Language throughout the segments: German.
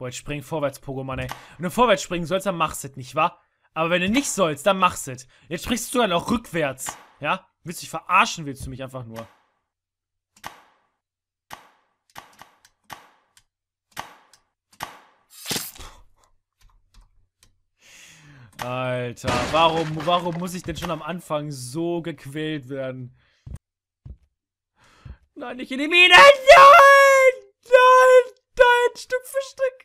Boah, jetzt spring vorwärts, Pokémon, ey. Wenn du vorwärts springen sollst, dann machst du es, nicht wahr? Aber wenn du nicht sollst, dann machst du es. Jetzt springst du dann auch rückwärts. Ja? Willst du dich verarschen, willst du mich einfach nur. Alter, warum muss ich denn schon am Anfang so gequält werden? Nein, nicht in die Mine! Nein! Nein! Nein! Stück für Stück!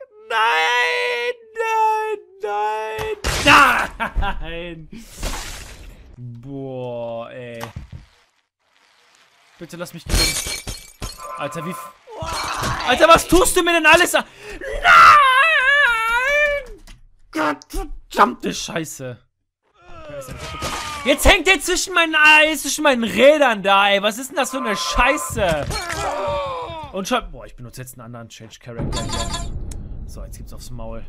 Nein! Nein! Nein! Nein! Boah, ey. Bitte lass mich gewinnen. Alter, wie... Alter, was tust du mir denn alles an? Nein! Verdammte Scheiße. Jetzt hängt der zwischen meinen Rädern da, ey. Was ist denn das für eine Scheiße? Und schon... Boah, ich benutze jetzt einen anderen Change Character hier. So, jetzt gibt's aufs Maul.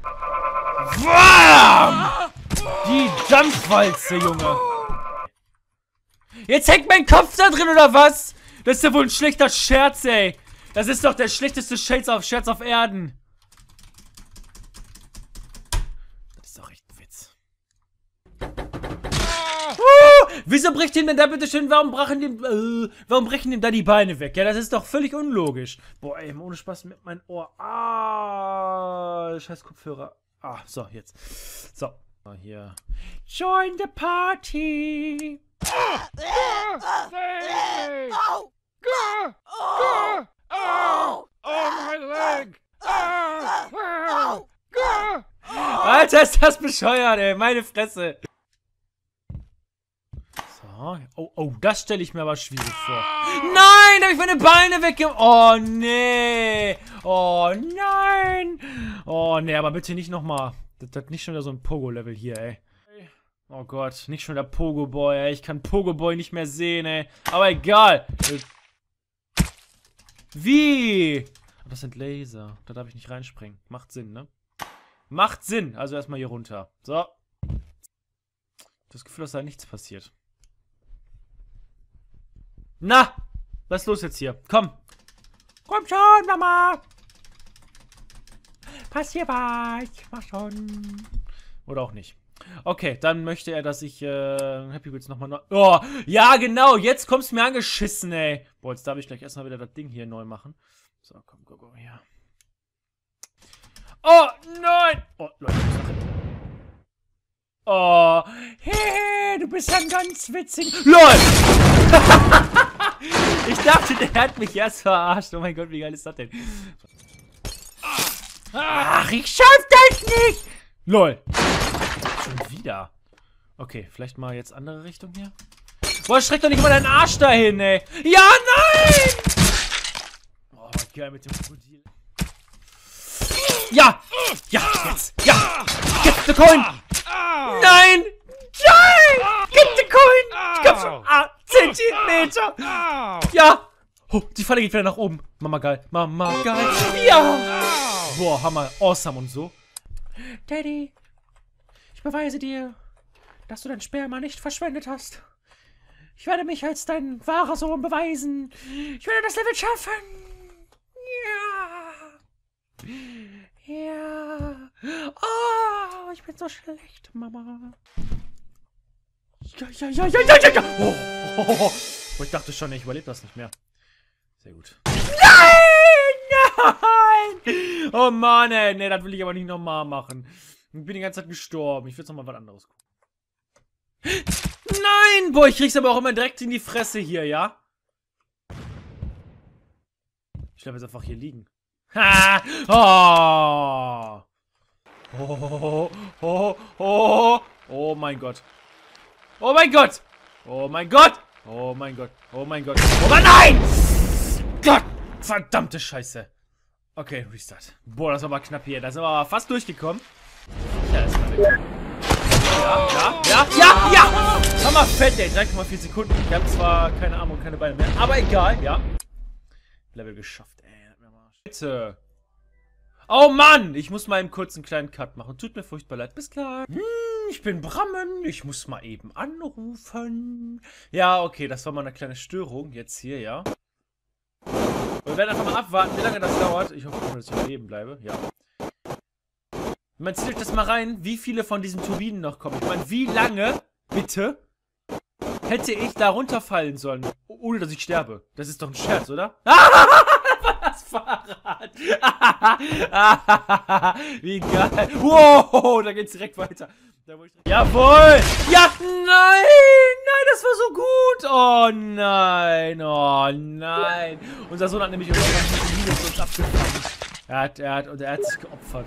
Wham! Die Jumpwalze, Junge. Jetzt hängt mein Kopf da drin, oder was? Das ist ja wohl ein schlechter Scherz, ey. Das ist doch der schlechteste Scherz auf Erden. Das ist doch echt ein Witz. Wieso bricht ihm denn da bitte schön, warum brechen ihm da die Beine weg? Ja, das ist doch völlig unlogisch. Boah, ey, ohne Spaß mit meinem Ohr. Ah, scheiß Kopfhörer. Ah, so, jetzt. So, hier. Join the party. My leg. Alter, ist das bescheuert, ey. Meine Fresse. So. Oh, das stelle ich mir aber schwierig vor. Nein, da habe ich meine Beine wegge... Oh, nee. Oh, nein. Oh, nee, aber bitte nicht nochmal. Das hat nicht schon wieder so ein Pogo-Level hier, ey. Oh Gott, nicht schon der Pogo-Boy, ey. Ich kann Pogo-Boy nicht mehr sehen, ey. Aber egal. Wie? Das sind Laser. Da darf ich nicht reinspringen. Macht Sinn, ne? Macht Sinn. Also erstmal hier runter. So. Das Gefühl, dass da nichts passiert. Na! Was ist los jetzt hier? Komm! Komm schon, Mama! Passier was! Mach schon! Oder auch nicht. Okay, dann möchte er, dass ich Happy Wheels nochmal neu... Oh, ja genau, jetzt kommst du mir angeschissen, ey. Boah, jetzt darf ich gleich erstmal wieder das Ding hier neu machen. So, komm, go, hier. Oh, nein! Oh, Leute, oh, hey, du bist ein ganz witzig... LOL! Ich dachte, der hat mich erst verarscht. Oh mein Gott, wie geil ist das denn? Ach, ich schaff das nicht! LOL! Schon wieder. Okay, vielleicht mal jetzt andere Richtung hier. Boah, schreck doch nicht mal deinen Arsch dahin, ey. Ja, nein! Oh, geil mit dem Krokodil. Ja! Ja, jetzt! Ja! Get the coin! Nein! Nein! Get the coin! Ich glaub schon 8 Zentimeter! Ja! Oh, die Falle geht wieder nach oben. Mama geil. Mama geil. Ja! Boah, Hammer. Awesome und so. Daddy, ich beweise dir, dass du dein Sperma nicht verschwendet hast. Ich werde mich als dein wahrer Sohn beweisen. Ich werde das Level schaffen. Ja. Ja. Oh, ich bin so schlecht, Mama. Ja. Oh, ich dachte schon, ich überlebe das nicht mehr. Sehr gut. Nein! Oh Mann, ey. Nee, das will ich aber nicht nochmal machen. Ich bin die ganze Zeit gestorben. Ich will jetzt nochmal was anderes gucken. Nein! Boah, ich krieg's aber auch immer direkt in die Fresse hier, ja? Ich bleib jetzt einfach hier liegen. Ha! Oh! Oh mein Gott. Oh mein Gott! Oh mein Gott! Oh mein Gott! Oh mein Gott! Oh mein nein! Gott! Verdammte Scheiße! Okay, Restart. Boah, das war mal knapp hier. Da sind wir aber fast durchgekommen. Ja, das war weg. Ja! Hammer fett, ey. 3,4 Sekunden. Ich habe zwar keine Arme und keine Beine mehr, aber egal, ja. Level geschafft, ey. Bitte. Oh Mann! Ich muss mal einen kurzen kleinen Cut machen. Tut mir furchtbar leid. Bis gleich. Ich bin Brammen. Ich muss mal eben anrufen. Ja, okay. Das war mal eine kleine Störung jetzt hier, ja. Wir werden einfach mal abwarten, wie lange das dauert. Ich hoffe, dass ich am Leben bleibe. Ja. Man zieht euch das mal rein, wie viele von diesen Turbinen noch kommen. Ich meine, wie lange, bitte, hätte ich da runterfallen sollen, ohne dass ich sterbe? Das ist doch ein Scherz, oder? Das Fahrrad! Wie geil! Wow, da geht's direkt weiter. Jawohl! Ja, nein! Nein, das war so gut! Oh nein! Oh nein! Unser Sohn hat nämlich irgendwann diese Mine für uns abgefangen. Er hat sich geopfert.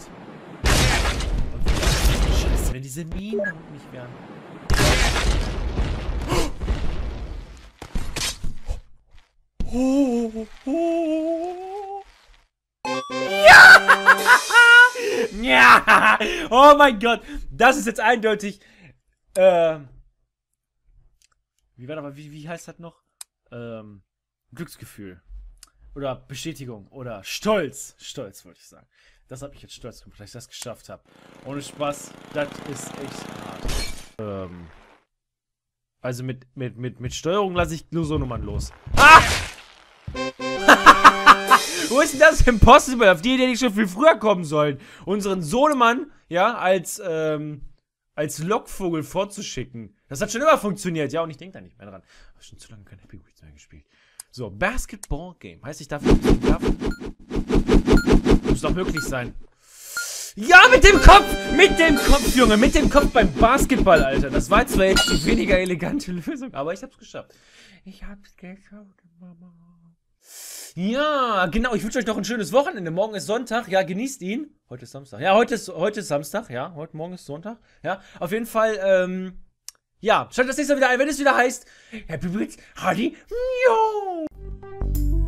Scheiße, wenn diese Minen da unten nicht wären. Ja! Ja! Oh mein Gott! Das ist jetzt eindeutig. Wie heißt das noch? Glücksgefühl. Oder Bestätigung. Oder Stolz. Stolz, wollte ich sagen. Das habe ich jetzt stolz gemacht, dass ich das geschafft habe. Ohne Spaß, das ist echt hart. Also mit Steuerung lasse ich nur so Nummern los. Ah! Wo ist denn das Impossible? Auf die Idee, die schon viel früher kommen sollen. Unseren Sohnemann, ja, als Lockvogel vorzuschicken. Das hat schon immer funktioniert, ja, und ich denke da nicht mehr dran. Ich habe schon zu lange kein Happy Wheels mehr gespielt. So, Basketball Game. Heißt, ich darf. Muss doch möglich sein. Ja, mit dem Kopf! Mit dem Kopf, Junge! Mit dem Kopf beim Basketball, Alter. Das war zwar jetzt die weniger elegante Lösung, aber ich hab's geschafft. Ich hab's geschafft, Mama. Ja, genau. Ich wünsche euch noch ein schönes Wochenende. Morgen ist Sonntag. Ja, genießt ihn. Heute ist Samstag. Ja, heute ist Samstag. Ja, morgen ist Sonntag. Ja, auf jeden Fall, ja, schaltet das nächste Mal wieder ein, wenn es wieder heißt Happy Wheels, Hardy, Mio!